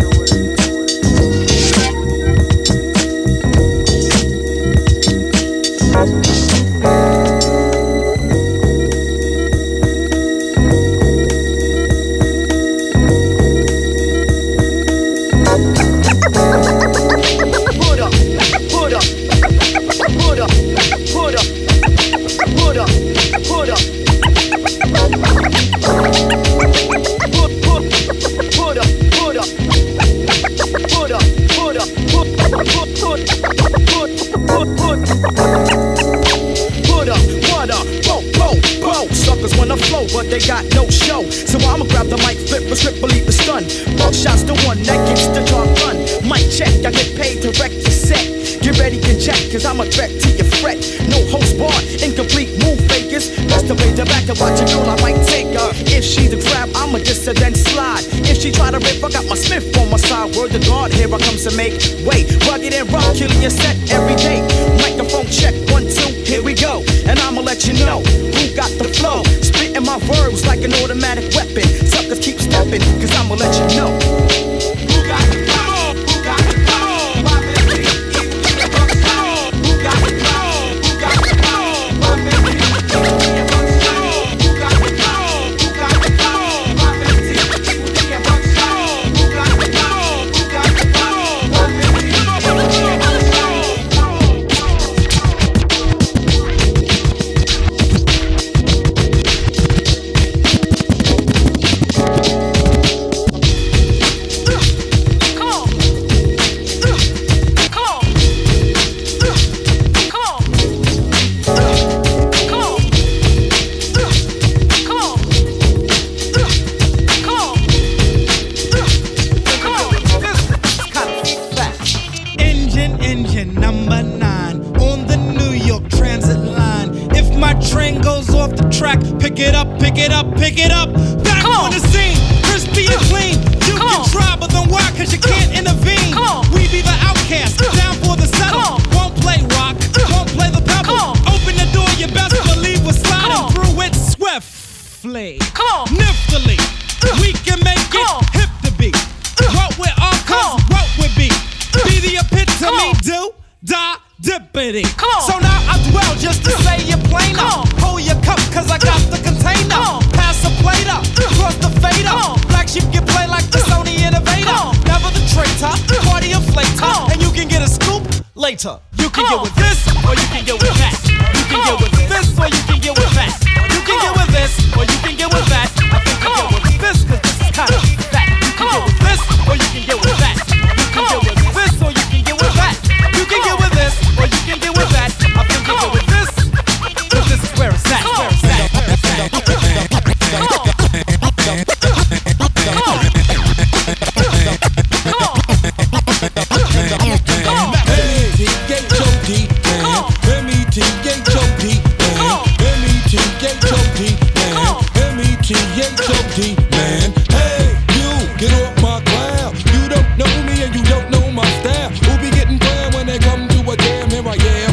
Suckers wanna flow, but they got no show. So I'ma grab the mic, flip a strip, believe the stun. Buckshot's the one that gets the job done. Mic check, I get paid to wreck your set. Get ready, can check, cause I'm a threat to your fret. No host bar, incomplete move fakers. Best to play the back and watch a girl, I might take her. If she's a crab, I'ma diss her then slide. If she try to rip, I got my Smith on my side. Word to God, here I comes to make way. Rugged and rough, killing your set every day. Microphone check, 1, 2, here we go. And I'ma let you know who got the flow. Spitting my verbs like an automatic weapon. Suckers keep stepping, cause I'ma let you know who got the flow. Who got the flow? Who got the flow? Who got the flow? Who got the Pick it up, pick it up, pick it up. Back on the scene, crispy and clean. You can try, but then why? Cause you can't intervene. We be the outcast, down for the settle. Won't play rock, won't play the pebble. Open the door, you best believe we're sliding through it swiftly. Niftily, we can make it hip to be. What with our cause, what with be. Be the epitome, do, die, dippity. So now I dwell just to say you're plain up. Hold your cup, cause I got the container. Pass the plate up, cross the fader. Black sheep get played like the Sony Innovator. Never the traitor, party inflator. And you can get a scoop later. You can get with this, or you can get with that. You can get with this, or you can get with that. You can get with this, or you can get with that. I think you get with this, cause this is kinda T-H-O-D, man. Hey, you, get off my cloud. You don't know me and you don't know my style. Who be getting planned when they come to a jam? Here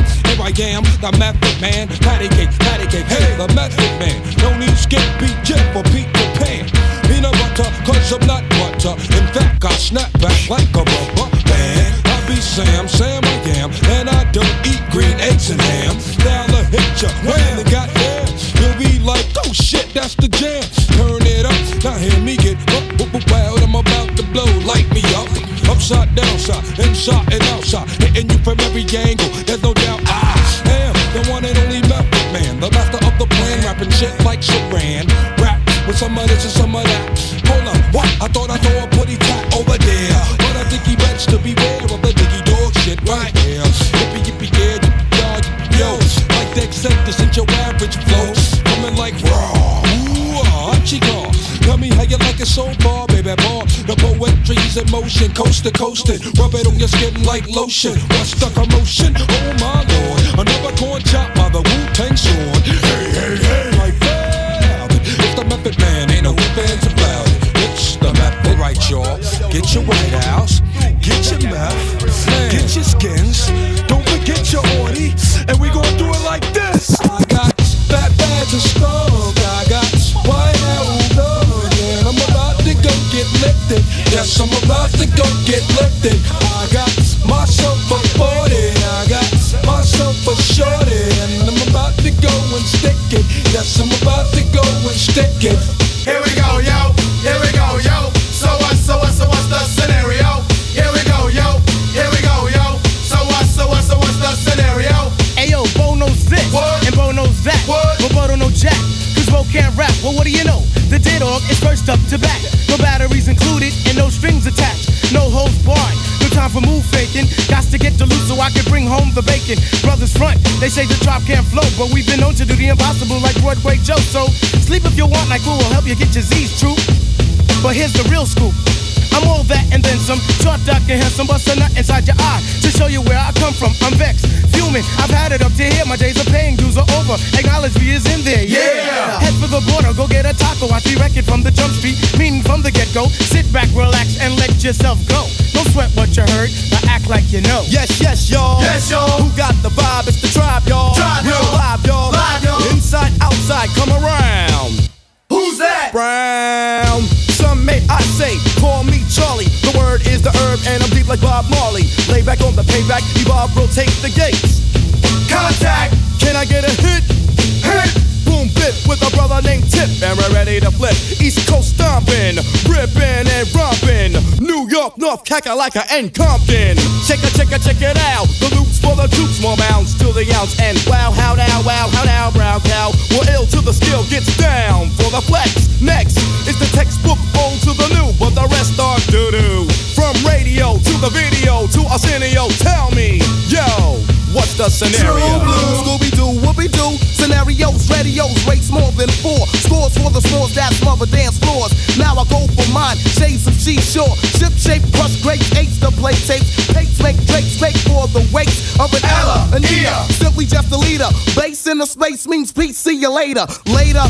I am, the method man. Patty cake, hey, the method man. No need skip, beat, jet for Peter Pan. Peanut butter, cause I'm not butter. In fact, I snap back like a rubber band. I be Sam I am. And I don't eat green eggs and ham. That'll hit ya when they got there. You'll be like, oh shit, that's the jam. Turn it up, now hear me get wild. I'm about to blow, light me up. Upside, downside, inside and outside. Hitting you from every angle, there's no doubt I am the one and only method man. The master of the plan, rapping shit like Saran. Rap with some of this and some of that. Hold on, what? I thought I saw a putty tat over there. But I think he bets to beware of the diggy dog shit right here. Yippee, yippee, yeah, yippee, y'all, yo. Like the acceptance in your average flow. Coming like raw, ooh, chico. Tell me how you like it so far, baby boy. The poetry's in motion, coast to coastin'. Rub it on your skin like lotion. What's the commotion? Oh my lord, another corn chop by the Wu-Tang sword. Hey, like that. It's the Method Man, ain't no ifs about it. It's the method, right, y'all. Get your White House, get your meth, get your skins. Don't forget your orty, and we gon' do it like this. I got fat bags of skunk, I got White House love, and I'm about to go get lifted. Yes, I'm about to go get lifted. I got myself a 40, I got myself a shorty, and I'm about to go and stick it. Yes, I'm about to go and stick it. Here we go, yo. Here we go, yo. So what's the scenario? Here we go, yo. Here we go, yo. So what's the scenario? Ayo, Bo knows this, what? And Bo knows that. What? But Bo don't know jack, cause Bo can't rap. Well, what do you know? The D-Dog is first up to back. No batteries included and no strings attached. No holds barred, no time for move faking. Got to get to loose so I can bring home the bacon. Brothers front, they say the drop can't flow, but we've been known to do the impossible like Broadway Joe. So sleep if you want, like who will help you get your Z's true. But here's the real scoop. I'm all that and then some. Short, dark, and handsome, bust a nut inside your eye to show you where I come from. I'm vexed, fuming. I've had it up to here. My days of paying dues are over. Acknowledge me is in there. Yeah. Head for the border, go get a taco. I see record from the jump street, meaning from the get-go. Sit back, relax, and let yourself go. Don't sweat what you heard, but act like you know. Yes, y'all. Yes, y'all. Who got the vibe? It's the tribe, y'all. Real live, y'all. Live, y'all. Inside, outside, come around. Who's that? Brown. Some may I say, call me Charlie. The word is the herb, and I'm deep like Bob Marley. Lay back on the payback, evolve, rotate the gates. Contact. Can I get a hit? Hit. Boom, bit with a brother named Tip, and we're ready to flip. East Coast stomping, ripping and romping. New York, North, Kakalaka, and Compton. Check it out. The loops for the troops, more bounds to the ounce. And wow, how now, brown cow. We're ill till the skill gets down for the flex. Next is the textbook old to the new, but the rest are doo-doo. From radio to the video to Arsenio, tell me, yo, what's the scenario? True blue. Scooby-Doo, whoopie-doo. Scenarios, radios, rates more than 4. Scores for the scores that smother dance floors. Now I go for mine, shades of seashore. Ship shape, crush grapes, eights to play tapes. Pates make drapes, fake for the weights of an Ella, an Ea. Simply just a leader. Base in the space means peace, see you later. Later,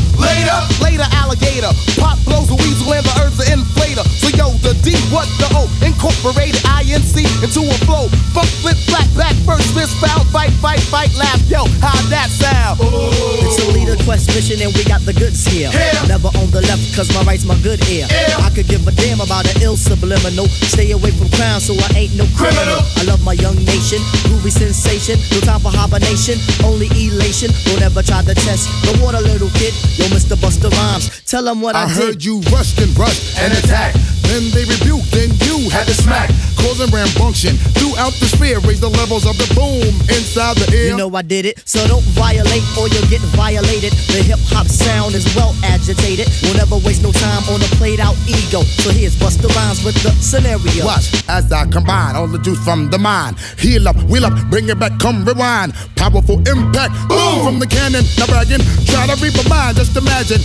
alligator. Pop blows a weasel and the earth's an inflator. So yo, the D, what the O? Incorporated INC into a flow. Funk, flip, flat, back, first, fist, foul, fight, laugh. Yo, how'd that sound? It's a leader quest mission and we got the goods here. Never on the left cause my right's my good ear. I could give a damn about an ill subliminal. Stay away from crime so I ain't no criminal. I love my young nation, groovy sensation. No time for hibernation, only elation. Don't ever try to test the water, little kid. Yo, Mr. Busta Rhymes, tell them what I did. I heard you rushed and attacked. Then they rebuked, then you had to smack. Causing rambunction throughout the sphere. Raise the levels of the boom inside the ear. You know I did it, so don't violate or you'll get violated. The hip-hop sound is well agitated. We'll never waste no time on a played-out ego. So here's Busta Rhymes with the scenario. Watch as I combine all the juice from the mind. Heal up, wheel up, bring it back, come rewind. Powerful impact, boom from the cannon. Now bragging, try to reap a mind. Just imagine,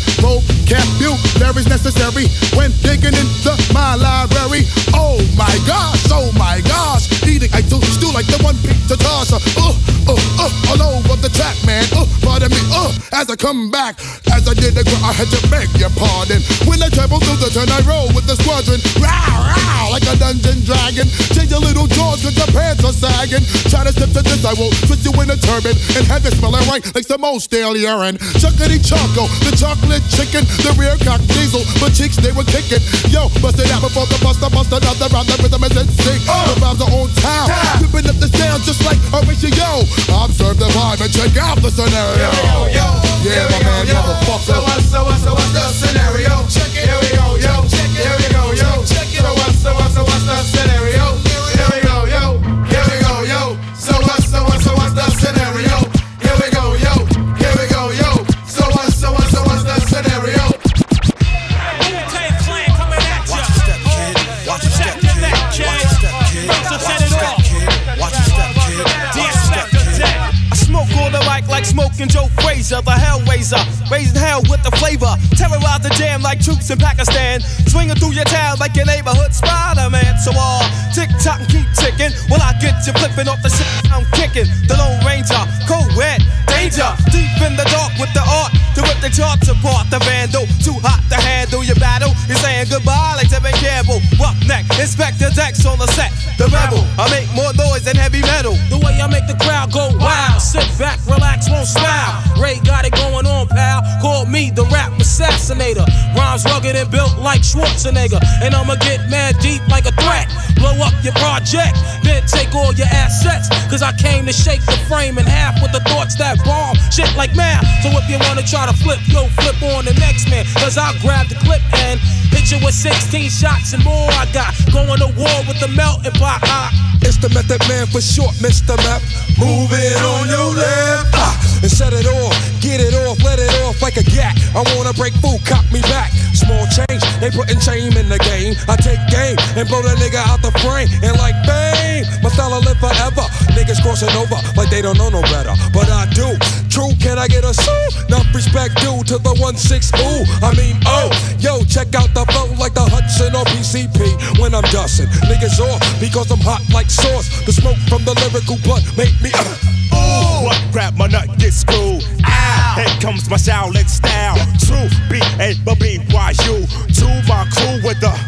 vocabulary's necessary when digging into my library. Oh my gosh, eating I do stew like the one beat to toss. All over the track, man. pardon me, as I come back. As I did the girl, I had to beg your pardon. When I travel through the turn, I roll with the squadron. Row, like a dungeon dragon. Change your little jaws cause your pants are sagging. Try to step to this, I will twist you in a turban and have it smelling right like some old stale urine. Chuckity choco, the chocolate chicken, the rear cock diesel, but cheeks they were kicking. Yo, bust it out before the buster, bust another round. The rhythm is in sync. The vibes are on town, whipping up the sound just like Horatio. Observe the vibe and check out the scenario. Yeah, my man, motherfucker. So what's the scenario? Check it. Here we go, yo. Check it. Here we go, yo. Check it. So what's the scenario? Here we go, yo. Here we go, yo. So what's the scenario? Here we go, yo. Here we go, yo. So what's the scenario? Watch your step, kid. Watch your step, kid. Watch your step, kid. Watch your step, kid. Watch your step, kid. Watch your step, kid. I smoke on the mic like smoking Joe Frazier, the Hellraiser, raising hell with the flavor. Terrorize the jam like troops in Pakistan, swinging through your town like your neighborhood Spider-Man. So tick tock and keep ticking, while I get you flipping off the shit I'm kicking. The Lone Ranger, cold red, danger, deep in the dark with the art to rip the charts apart. The vandal, too hot to handle your battle. You're saying goodbye like Tevin Campbell. Roughneck, Inspector Dex on the set. The rebel, I make more noise than heavy metal. The way I make the crowd go wild. Sit back, relax, won't smile. Ray got it going on, pal. Call me the rap assassinator. Rhymes rugged and built like Schwarzenegger. And I'ma get mad deep like a threat. Blow up your project, then take all your assets. Cause I came to shake the frame in half with the thoughts that bomb shit like math. So if you wanna try to flip, yo, flip on the next man. Cause I'll grab the clip and hit you with 16 shots and more. I got going to war with the melting pot. It's the Method Man for short, Mr. Map. Move it on your left and set it off, get it off, let it off like a gat. I wanna break food, cop me back. Small change, they putting shame in the game. I take game and blow the nigga out the frame. And like bang, my style live forever. Niggas crossing over like they don't know no better, but I do. True, can I get a sue? Enough respect due to the 1-6 ooh. I mean, oh, yo, check out the flow like the Hudson or PCP. When I'm dusting, niggas off because I'm hot like sauce. The smoke from the lyrical blunt make me ooh, what crap, my nut gets screwed. Ow, here comes my Shaolin style. True, B-A-B-Y-U. To my crew with the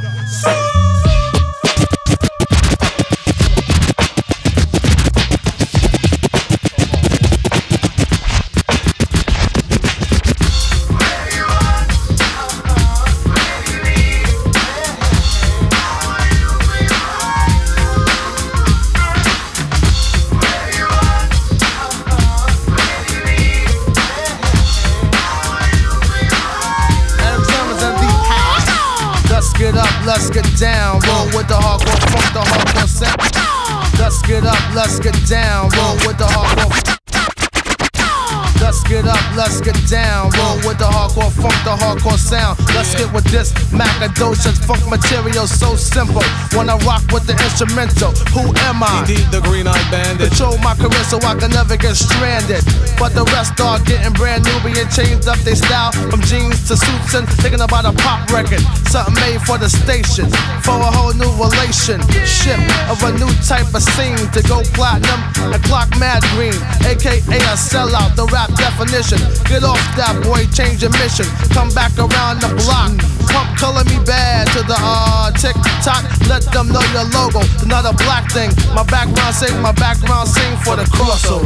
let's get down, roll with the hardcore, funk the hardcore sound. Let's get up, let's get down, roll with the hardcore. Let's get up, let's get down, roll with the hardcore, funk the hardcore sound. Let's get with this Macadocious funk material, so simple. When I rock with the instrumental, who am I? Indeed, the Green-Eyed Bandit. Control my career so I can never get stranded. But the rest are getting brand new, being changed up their style from jeans to suits and thinking about a pop record, something made for the station, for a whole new relationship of a new type of scene to go platinum and clock mad green, aka a sellout. The rap definition. Get off that boy, change your mission. Come back around the block. Pump color me bad to the tick tock. Let them know your logo. It's not a black thing. My background sing for the crossover.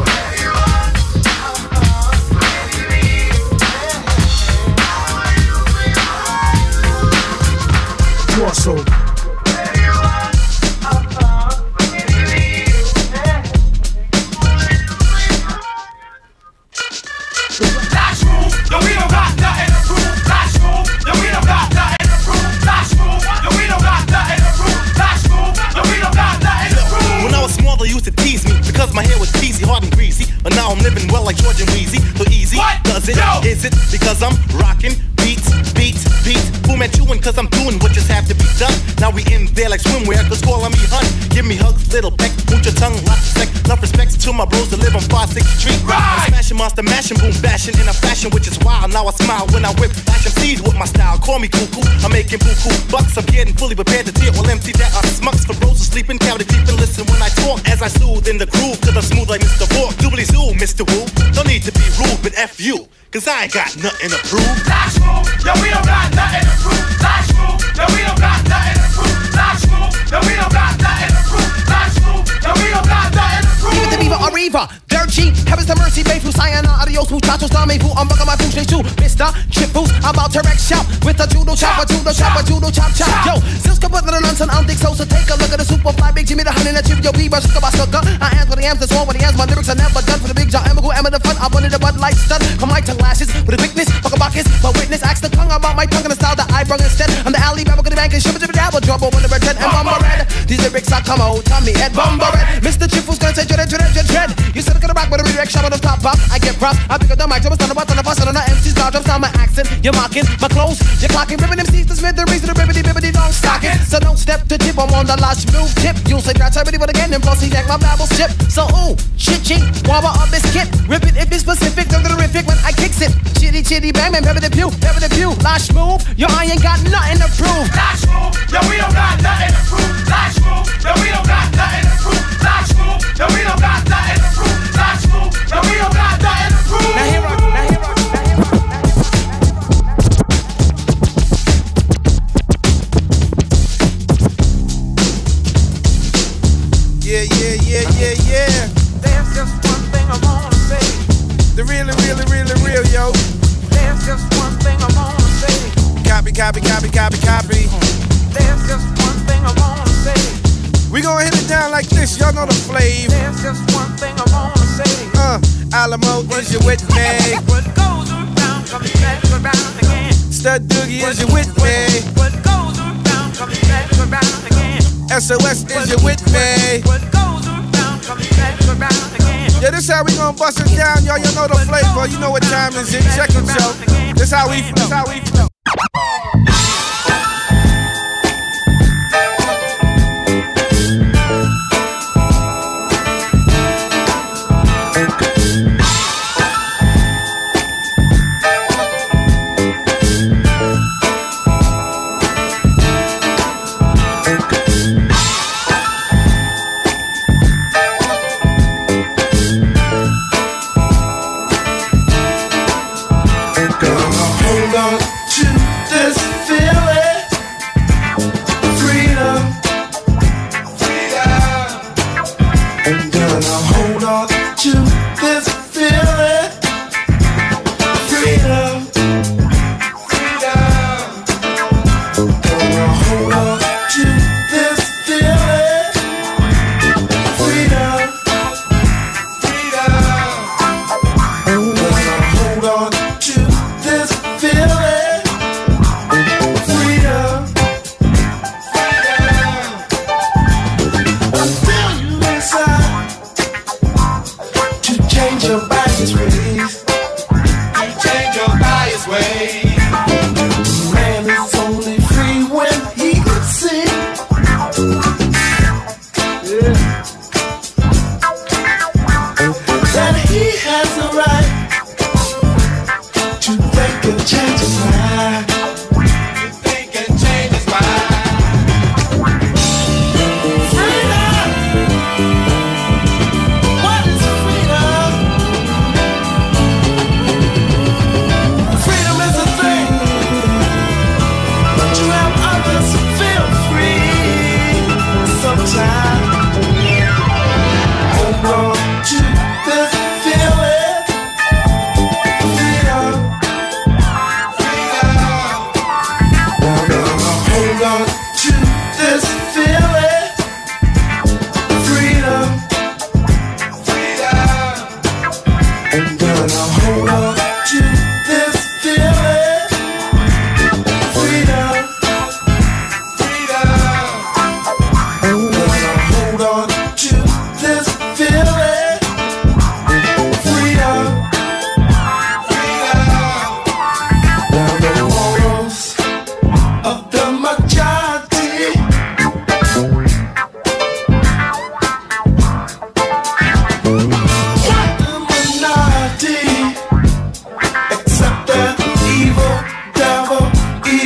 Crossover. My hair was peasy, hard and greasy, but now I'm living well like George and Wheezy. So easy, what? Does it? Yo. Is it because I'm rocking beats? Boom and chewing cause I'm doing what just have to be done. Now we in there like swimwear, cause calling me hun. Give me hugs, little peck, put your tongue, lots of sex. Love respects to my bros that live on 560 Street. I'm smashing monster, mashing, boom, bashing in a fashion which is wild. Now I smile when I whip, bash MCs with my style. Call me cuckoo, I'm making buku bucks. I'm getting fully prepared to deal all empty that are smucks for bros who sleeping, counted deep and listen when I talk as I soothe in the groove, cause I'm smooth like Mr. Walk. Doobly zoo, Mr. Woo. Don't need to be rude, but F you, cause I ain't got nothing to prove. Lash move, yo, we don't got nothing to prove. Lash move, yo, we don't got nothing to prove. Lash move, yo, we don't got nothing to prove. Lash move, yo, we don't got nothing to prove. Even the beaver or reaver, dirt cheap, heavens to mercy, babe, Sayana, adios, muchachos, dame, fu, I'm bugging my food, too. Mr. Chip Boost, I'm about to wreck shop with a judo chop, a judo chop, a judo chop, chop. Yo, Silska put the nonsense, I don't think so, so take a look at the super fly, big Jimmy, the honey, and the chip, yo, beaver, sugar, I am what I am, that's all what I am, my lyrics are never done for the big jaw, Emma, Emma, the fun, I wanted a Bud Light stud, come my tongue lashes, with a quickness, fuck a bucket, my witness, ask the tongue about my tongue and the style that I brung instead, I'm the alley, Baba, the bank, and shimmer, dabble, trouble, when the pretend, and bomber red, these lyrics I come out, Tommy, head, bomber red, Mr. Chip was gonna say, dread, you said I'm gonna rock with a redirect shot on the top pop, I get props, I pick up the mic, jump on the bus, on the bus, on the MC's dodge, I'm my accent, you're mocking, my clothes, you're clocking, ripping MCs, the Smith, the reason, the ribbity, don't stock it, so don't step to tip, I'm on the lash move tip, you'll say that's everybody, but again, and plus he jack my babble chip, so ooh, chit-ching, wobble of this kit, rip it if it's specific, don't terrific when I kicks it, chitty, bang, man, pepper the pew, lash move, yo, I ain't got nothing to prove, lash move, yo, we don't got nothing to prove, lash move, yo, we don't got nothing to prove, lash move, yo, we don't got nothing to prove, lash move, yo, we don't got nothing to prove. Now here I Yeah. There's just one thing I wanna say. The really real, yo. There's just one thing I wanna say. Copy. There's just one thing I wanna say. We gonna hit it down like this, y'all know the flavor. There's just one thing I wanna say. Alamo, is you with me? What goes around comes back around again. Stud Doogie, is you with me? What goes around comes back around again. SOS, is you with me? What goes around comes back around again. Yeah, this how we gonna bust it down, y'all. You know the flavor. You know what time is it? Check it, yo. This how we flow. Hold on, chill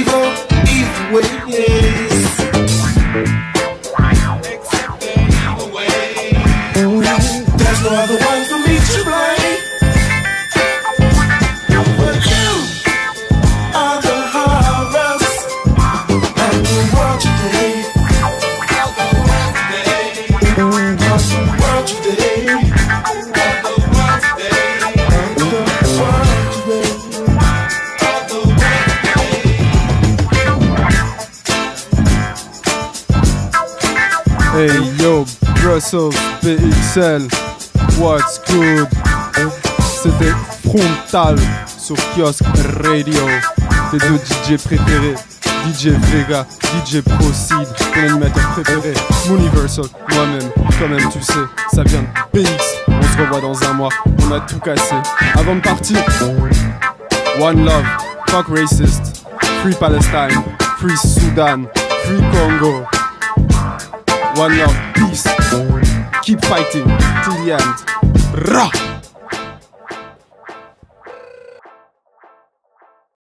evil, evil ways. Accept their evil ways. There's no other one for me to blame. But you are the horrors of the world today. Of the world today. Of the world today. Of the world today. Of the world today. Of the world today. Hey yo, Brussels, BXL, what's good? C'était Frontal sur Kiosk Radio. Les deux DJ préférés, DJ Vega, DJ Proceed, ton animateur préféré, Mooniversal, moi-même, toi-même tu sais, ça vient de BX. On se revoit dans un mois, on a tout cassé. Avant de partir, One Love, fuck racist, Free Palestine, Free Sudan, Free Congo. One love, peace. Keep fighting till the end. Rah!